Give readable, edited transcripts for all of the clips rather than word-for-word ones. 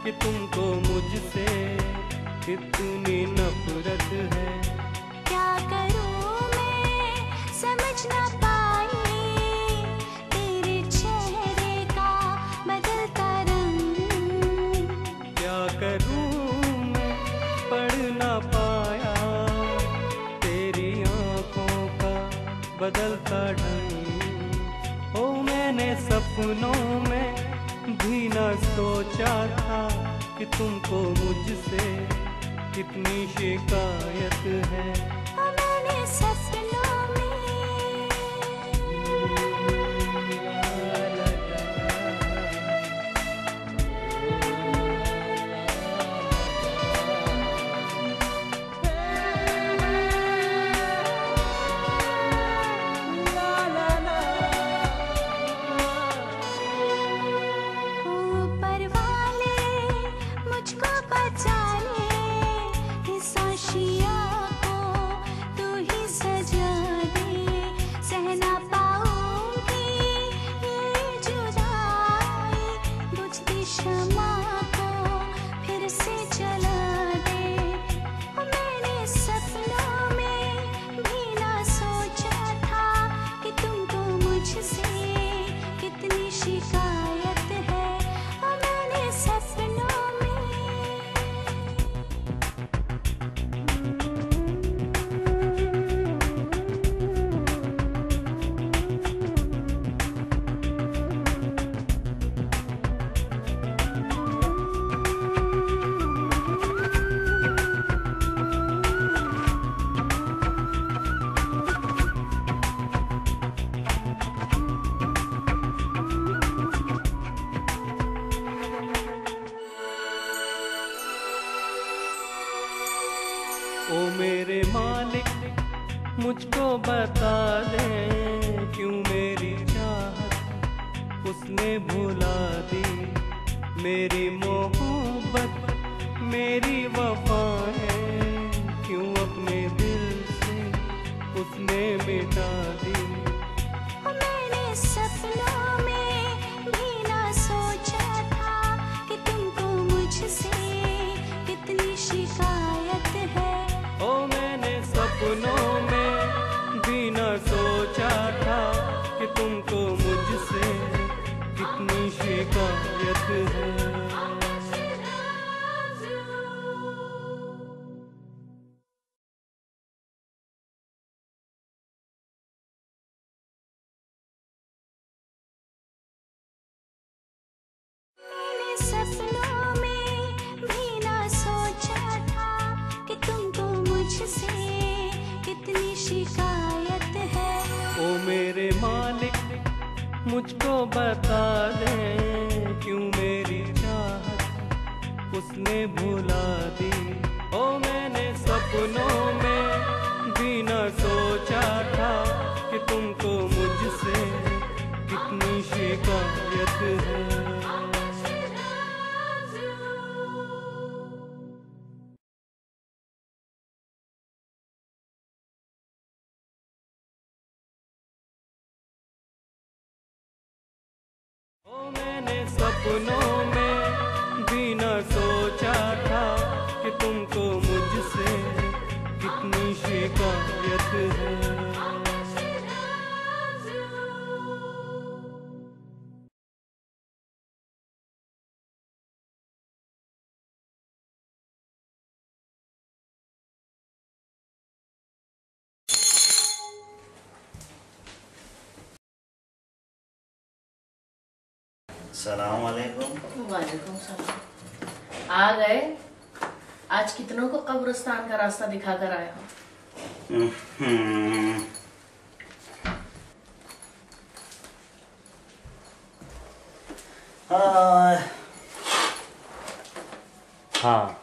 कि तुमको मुझसे कितनी नफरत है। क्या करूं मैं समझ ना पाई तेरे चेहरे का बदलता रंग। क्या करूं मैं पढ़ ना पाया तेरी आंखों का बदलता ढंग। ओ मैंने सपनों में भी न सोचा था कि तुमको मुझसे कितनी शिकायत है। मैंने सपनों ओ मेरे मालिक मुझको बता दे क्यों मेरी चाहत उसने भुला दी। मेरी मोहब्बत मेरी वफाएं क्यों अपने दिल से उसने मिटा दी। मैंने सपनों में भी ना सोचा था कि तुमको मुझसे कितनी शिकायत है। ओ मैंने सपनों में भी न सोचा था कि तुमको मुझसे कितनी शिकायत है। मैंने सपनों में भी ना सोचा था कि तुमको मुझसे कितनी शिकायत है। ओ मेरे मालिक मुझको बता दे क्यों मेरी चाहत उसने भुला दी। ओ मैंने सपनों में भी न सोचा था कि तुमको मुझसे कितनी शिकायत है। ओ मैंने सपनों में भी न सोचा था कि तुमको मुझसे कितनी शिकायत है। सलाम वालेकुम। वालेकुम सलाम। आ गए? आज कितनों को कब्रिस्तान का रास्ता दिखा कर आया हो? हाँ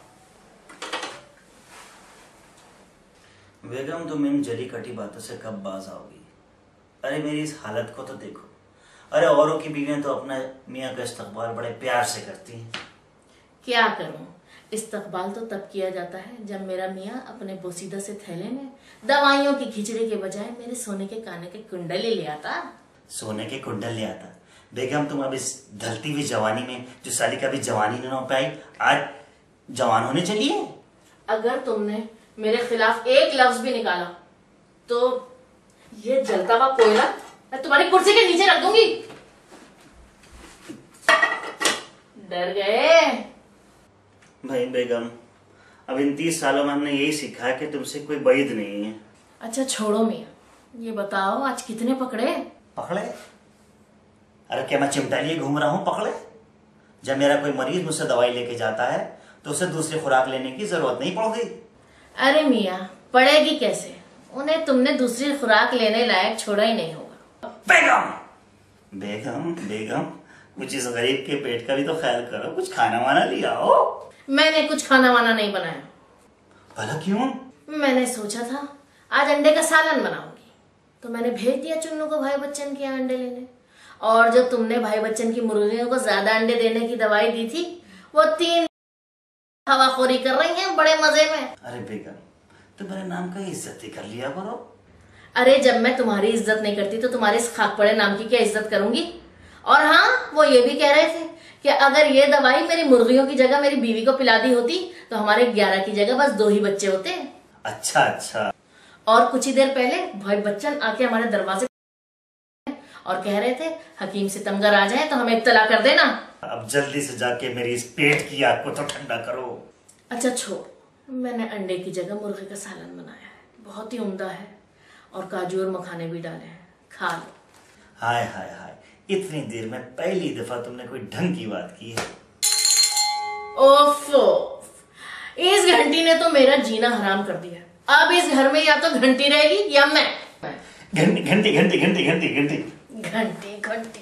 बेगम, तुम इन जली कटी बातों से कब बाज आओगी? अरे मेरी इस हालत को तो देखो। अरे औरों की बीवियां तो अपना मियाँ का इस्तकबाल बड़े प्यार से करती हैं। क्या करूं? इस्तकबाल तो तब किया जाता है जब मेरा मियाँ अपने बोसीदा से थैले में दवाइयों की खिचड़ी के बजाय मेरे सोने के काने के कुंडल ले आता। सोने के कुंडल ले आता? बेगम तुम अब इस ढलती हुई जवानी में जो साली का भी जवानी न हो पाई, आज जवान होने चली है। अगर तुमने मेरे खिलाफ एक लफ्ज भी निकाला तो ये जलता हुआ कोयला मैं तुम्हारी कुर्सी के नीचे रख दूंगी। डर गए? भाई बेगम, अब इन 30 सालों में हमने यही सीखा है कि तुमसे कोई बैद नहीं है। अच्छा छोड़ो मियाँ, ये बताओ आज कितने पकड़े? पकड़े? अरे क्या मैं चिमटा लिए घूम रहा हूँ पकड़े? जब मेरा कोई मरीज मुझसे दवाई लेके जाता है तो उसे दूसरी खुराक लेने की जरूरत नहीं पड़ गई। अरे मियाँ पड़ेगी कैसे, उन्हें तुमने दूसरी खुराक लेने लायक छोड़ा ही नहीं होगा। बेगम बेगम बेगम, कुछ इस गरीब के पेट का भी तो ख्याल करो, कुछ खाना वाना लिया हो। मैंने कुछ खाना वाना नहीं बनाया। भला क्यों? मैंने सोचा था आज अंडे का सालन बनाऊंगी, तो मैंने भेज दिया चुन्नू को भाई बच्चन के यहाँ अंडे लेने। और जो तुमने भाई बच्चन की मुर्गियों को ज्यादा अंडे देने की दवाई दी थी, वो 3 हवाखोरी कर रही हैं बड़े मजे में। अरे बेगम, तो मेरे नाम का इज्जत ही कर लिया करो। अरे जब मैं तुम्हारी इज्जत नहीं करती तो तुम्हारे इस खाक पड़े नाम की क्या इज्जत करूंगी। और हाँ, वो ये भी कह रहे थे कि अगर ये दवाई मेरी मुर्गियों की जगह मेरी बीवी को पिला दी होती तो हमारे 11 की जगह बस 2 ही बच्चे होते। अच्छा अच्छा। और कुछ ही देर पहले भाई बच्चन आके हमारे दरवाजे और कह रहे थे हकीम सितमगर आ जाए तो हमें इत्तला कर देना। अब जल्दी से जाके मेरी इस पेट की आग को तो ठंडा करो। अच्छा छोड़, मैंने अंडे की जगह मुर्गे का सालन बनाया है, बहुत ही उम्दा है, और काजू और मखाने भी डाले हैं, खा लो। हाय हाय हाय, इतनी देर में पहली दफा तुमने कोई ढंग की बात की है। ओफो, इस घंटी ने तो मेरा जीना हराम कर दिया। अब इस घर में या तो घंटी रहेगी या मैं। घंटी घंटी घंटी घंटी घंटी घंटी घंटी घंटी।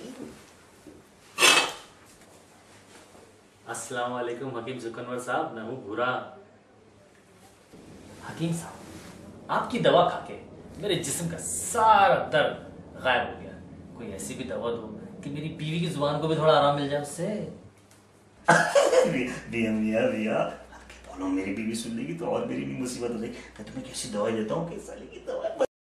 अस्सलाम वालेकुम हकीम सुकनवर साहब, मैं हूँ भूरा। हकीम साहब, आपकी दवा खाके मेरे जिस्म का सारा दर्द गायब हो गया। कोई ऐसी भी दवा दो कि मेरी बीवी की जुबान को भी थोड़ा आराम मिल जाए उससे। भैया बोलो, मेरी बीवी सुन लेगी तो और मेरी भी मुसीबत हो जाएगी। मैं तुम्हें कैसी दवाई देता हूँ, किस साले की दवाई।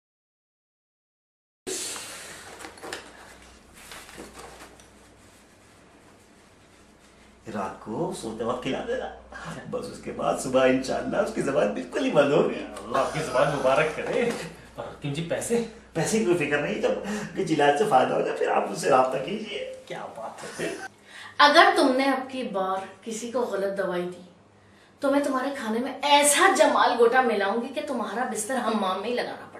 रात को सोते वक्त खिला देना, बस उसके बाद सुबह इंशाल्लाह उसकी जुबान बिल्कुल ही बंद होगी। अल्लाह आपकी जुबान मुबारक करे। और हकीम जी पैसे पैसे की कोई फिक्र नहीं, जब इस इलाज से फायदा हो जाए फिर आप मुझसे राब्ता कीजिए। क्या बात है। अगर तुमने अब की बार किसी को गलत दवाई दी तो मैं तुम्हारे खाने में ऐसा जमाल गोटा मिलाऊंगी कि तुम्हारा बिस्तर हम्माम में ही लगाना